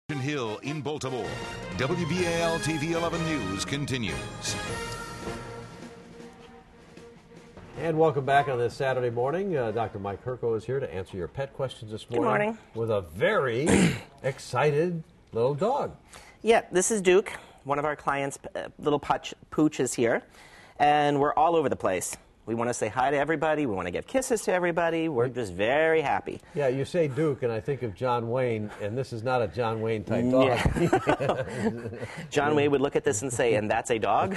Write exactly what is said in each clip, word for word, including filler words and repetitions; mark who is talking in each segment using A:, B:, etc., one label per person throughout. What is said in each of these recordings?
A: Hill in Baltimore. W B A L T V eleven News continues.
B: And welcome back on this Saturday morning. Uh, Doctor Mike Herko is here to answer your pet questions this morning.
C: Good morning.
B: With a very excited little dog.
C: Yeah, this is Duke, one of our clients' uh, little pooch, pooch is here, and we're all over the place. We want to say hi to everybody. We want to give kisses to everybody. We're just very happy.
B: Yeah, you say Duke, and I think of John Wayne, and this is not a John Wayne type dog.
C: Yeah. John Wayne would look at this and say, and that's a dog?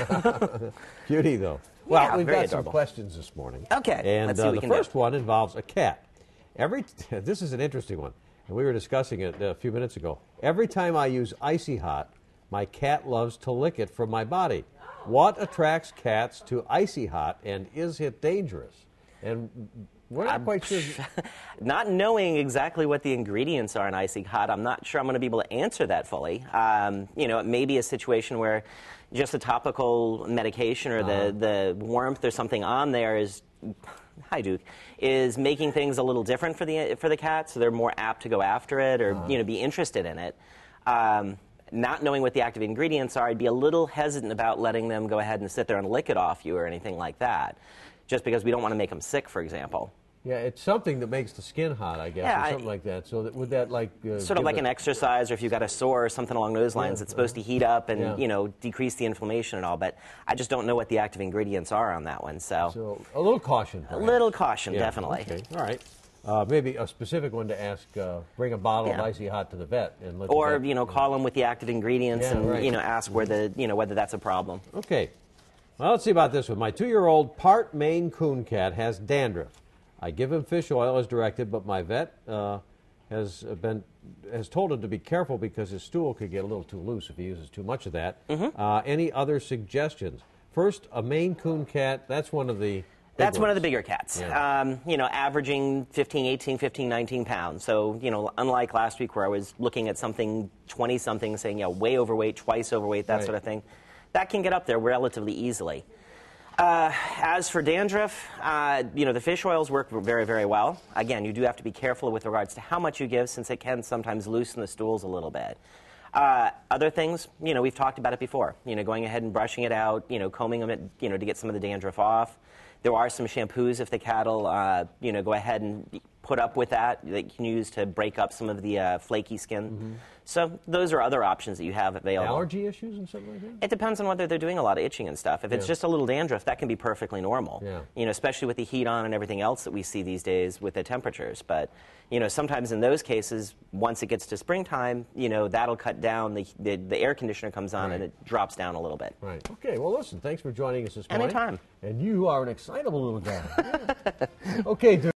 B: Cutie, though. Well,
C: Yeah,
B: we've
C: very
B: got
C: adorable.
B: some questions this morning.
C: Okay,
B: And
C: let's see
B: uh,
C: what we
B: the
C: can
B: first
C: do.
B: one involves a cat. Every t this is an interesting one, and we were discussing it a few minutes ago. Every time I use Icy Hot, my cat loves to lick it from my body. What attracts cats to Icy Hot, and is it dangerous? And we're not
C: I'm
B: quite sure.
C: Not knowing exactly what the ingredients are in Icy Hot, I'm not sure I'm going to be able to answer that fully. Um, you know, it may be a situation where just a topical medication or
B: Uh-huh.
C: the, the warmth or something on there is, hi Duke, is making things a little different for the for the cat, so they're more apt to go after it or
B: Uh-huh.
C: you know be interested in it. Um, Not knowing what the active ingredients are, I'd be a little hesitant about letting them go ahead and sit there and lick it off you or anything like that, just because we don't want to make them sick, for example.
B: Yeah, it's something that makes the skin hot, I guess,
C: Yeah,
B: or
C: I-
B: something like that. So that, would that like uh,
C: Sort of
B: give
C: like
B: it-
C: an exercise, or if you've got a sore or something along those lines,
B: Yeah,
C: it's supposed to heat up and
B: yeah.
C: you know decrease the inflammation and all. But I just don't know what the active ingredients are on that one, so,
B: So a little caution.
C: a
B: perhaps.
C: little caution,
B: Yeah,
C: definitely.
B: Okay, all right. Uh, maybe a specific one to ask, uh, bring a bottle
C: Yeah.
B: of Icy Hot to the vet. and let the
C: Or
B: vet,
C: you know, call them with the active ingredients
B: Yeah,
C: and
B: right.
C: you know ask where the you know whether that's a problem.
B: Okay. Well, let's see about this one. My two-year-old part Maine Coon cat has dandruff. I give him fish oil as directed, but my vet uh, has been has told him to be careful because his stool could get a little too loose if he uses too much of that.
C: Mm-hmm.
B: Uh, any other suggestions? First, a Maine Coon cat. That's one of the. big
C: That's one of the
B: ones.
C: bigger cats,
B: Yeah.
C: um, you know, averaging fifteen, eighteen, fifteen, nineteen pounds. So, you know, unlike last week where I was looking at something twenty-something saying, yeah, way overweight, twice overweight, that
B: Right.
C: sort of thing, that can get up there relatively easily. Uh, as for dandruff, uh, you know, the fish oils work very, very well. Again, you do have to be careful with regards to how much you give, since it can sometimes loosen the stools a little bit. Uh, other things, you know, we've talked about it before. You know, going ahead and brushing it out, you know, combing them, you know, to get some of the dandruff off. There are some shampoos if the cat'll, uh, you know, go ahead and put up with that that you can use to break up some of the uh, flaky skin.
B: Mm-hmm.
C: So those are other options that you have available.
B: Allergy issues and something like that?
C: It depends on whether they're doing a lot of itching and stuff. If it's
B: Yeah.
C: just a little dandruff, that can be perfectly normal.
B: Yeah.
C: You know, especially with the heat on and everything else that we see these days with the temperatures. But, you know, sometimes in those cases, once it gets to springtime, you know, that'll cut down. The, the, the air conditioner comes on
B: Right.
C: and it drops down a little bit.
B: Right. Okay, well, listen, thanks for joining us this morning.
C: Anytime.
B: And you are an excitable little guy. Yeah. Okay, dude.